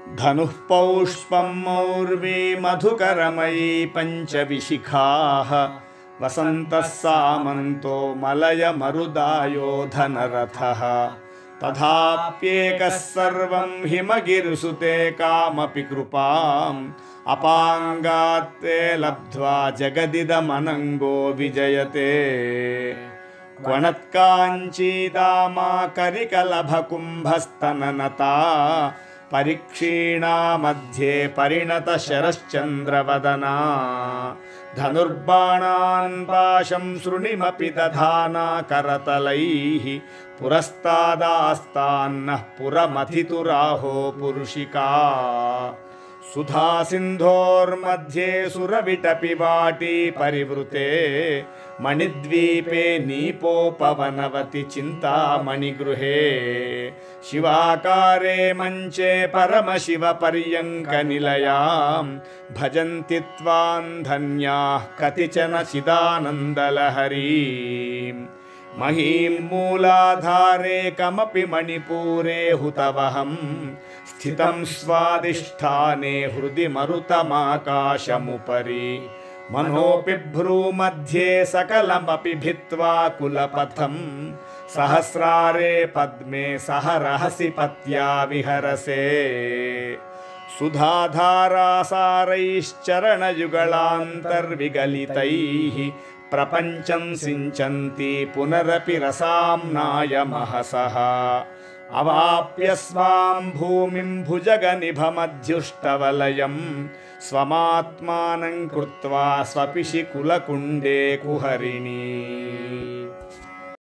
धनुः पौष्पं मौर्वी मधुकरमयी पञ्चविशिखाः वसन्तः सामन्तो मलयमरुदायो धनरथः तथाप्येकः सर्वं हिमगिरिसुते कामपि कृपाम् अपाङ्गात्ते लब्ध्वा जगदिदमनङ्गो विजयते क्वणत्काञ्चीदामा करिकलभकुम्भस्तननता परिक्षीणा मध्ये परिणतशरश्चन्द्रवदना धनुर्बाणान् पाशं सृणिमपि दधाना करतलैः पुरस्तादास्तान्नः पुरमथितुराहो पुरुषिका सुधा सिन्धोर्मध्ये सुरविटपि वाटी परिवृते मणिद्वीपे नीपोपवनवति चिन्तामणिगृहे शिवाकारे मञ्चे परमशिवपर्यङ्कनिलयां भजन्ति त्वां धन्याः कतिचन चिदानन्दलहरीम् महीं मूलाधारे कमपि मणिपूरे हुतवहं स्थितं स्वादिष्ठाने हृदि मरुतमाकाशमुपरि मनोपिभ्रूमध्ये सकलमपि भित्त्वा कुलपथं सहस्रारे पद्मे सह रहसि पत्या विहरसे सुधाधारासारैश्चरणयुगलान्तर्विगलितैः प्रपञ्चं सिञ्चन्ति पुनरपि रसाम्नाय महसः अवाप्य स्वां भूमिं भुजगनिभमध्युष्टवलयं स्वमात्मानं कृत्वा स्वपिशि कुलकुण्डे कुहरिणी।